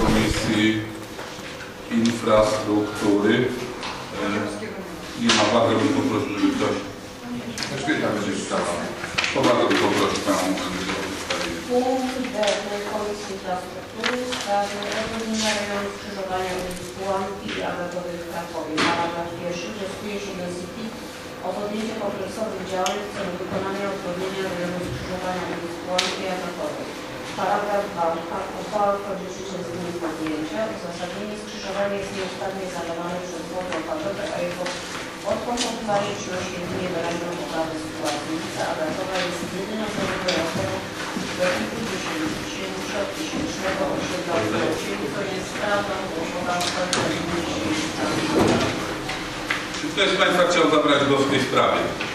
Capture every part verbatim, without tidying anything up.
Komisji Infrastruktury. Nie ma, bardzo bym poprosił, żeby ktoś... Świetna będzie ustawa. To bardzo bym poprosił Panią o przedstawienie. Punkt D Komisji Infrastruktury w sprawie rozróżnienia rejonu skrzyżowania ulic Pułanki i Agatowej w Krakowie. Paragraf pierwszy. Wnioskuje się do City o podjęcie kompleksowych działań w celu wykonania odwodnienia rejonu skrzyżowania ulic Pułanki i Agatowej. Paragraf dwa. Uchwała wchodzi w życie z dniem podjęcia. Uzasadnienie: skrzyżowanie jest nieustannie zadawane przez wodę opadowe, a jego odpompowywanie przynosi jedynie wyraźną poprawę sytuacji. Ulica Agatowa jest jedyną drogą dojazdową do tysięcznego osiedla w Wrocławiu, to jest sprawą gospodarstwa i Czy ktoś z Państwa chciał zabrać głos w tej sprawie?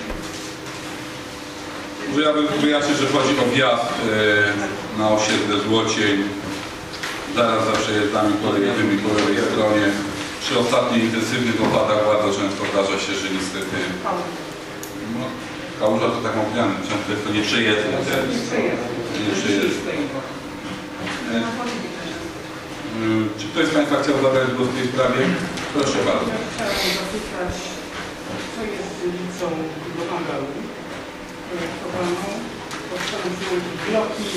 Ja bym wyjaśnił, że chodzi o wjazd e, na osiedle Złocień, zaraz za przejazdami kolejowymi po lewej stronie. Przy ostatnich intensywnych opadach bardzo często zdarza się, że niestety no, kałuża to tak mówiane, często jest to nieprzejezdne. Nie przejezdne. E, czy ktoś z Państwa chciał zabrać głos w tej sprawie? Proszę bardzo. Ja chciałem zapytać, co jest z ulicą do Hangaru projektowaną. Powstały bloki,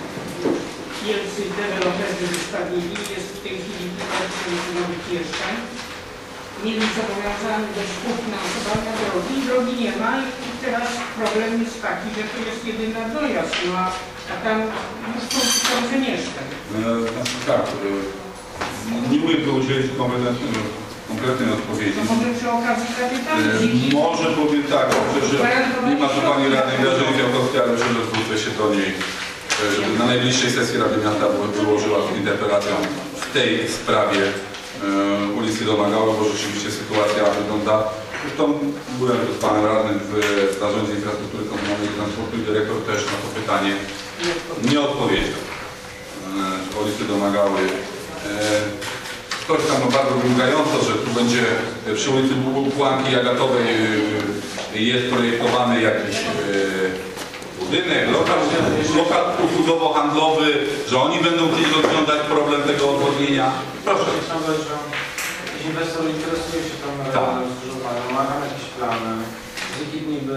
wielcy deweloperzy wystawili, jest w tej chwili kilka nowych mieszkań. Mieli zobowiązany do współfinansowania drogi, drogi nie ma i teraz problem jest taki, że to jest jedyna dojazd, no a, a tam już są tysiące mieszkań. Znaczy tak, nie umiem tu udzielić konkretnej odpowiedzi. No może przy okazji kapitału. Może powiem tak, że nie ma tu Pani Radnej Grażyny Fiałkowskiej, ale że zwrócę się do niej, żeby na najbliższej sesji Rady Miasta wyłożyła interpelację w tej sprawie e, ulicy Domagały, bo rzeczywiście sytuacja wygląda. Zresztą byłem z Panem Radnym w Zarządzie Infrastruktury Komunalnej i Transportu i dyrektor też na to pytanie nie odpowiedział. E, ulicy Domagały. E, Ktoś tam no bardzo wymagająco, że tu będzie przy ulicy Pułanki i Agatowej jest projektowany jakiś budynek, lokal, lokal usługowo-handlowy, że oni będą chcieli rozwiązać problem tego odwodnienia. Proszę. Chciałbym, że jakiś inwestor interesuje się tam rejonem skrzyżowania, ma tam jakieś plany. Zikit niby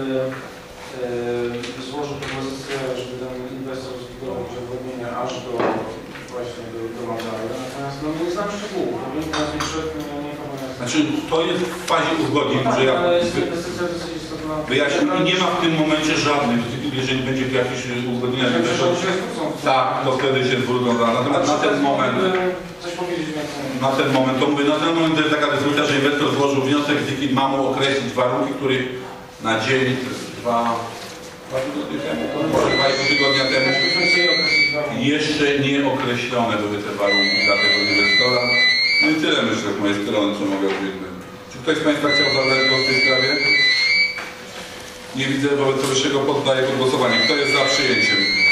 yy, złożył propozycję, żeby ten inwestor zbudował odwodnienie aż do właśnie do, do Magały. Natomiast no, nie znam szczegółów, bo nikt nas nie szedł, nie, nie informował. Znaczy to jest w fazie uzgodnień, no, że ja ale jest inwestycja dosyć istotna. wyjaśnię, nie ma w tym momencie żadnych, jeżeli będzie jakieś uzgodnienia, tak, to wtedy się zwrócą. Natomiast na ten moment, coś powiedzieć więcej. Na ten moment, to mówię, na ten moment to jest taka dyskusja, że inwestor złożył wniosek, z ma mu określić warunki, których na dzień, dwa, dwa tygodnie temu, może dwa i pół tygodnia temu, jeszcze nie określone były te warunki dla tego inwestora. No i tyle myślę z mojej strony, co mogę powiedzieć. Czy ktoś z Państwa chciał zabrać głos w tej sprawie? Nie widzę, wobec powyższego poddaję pod głosowanie. Kto jest za przyjęciem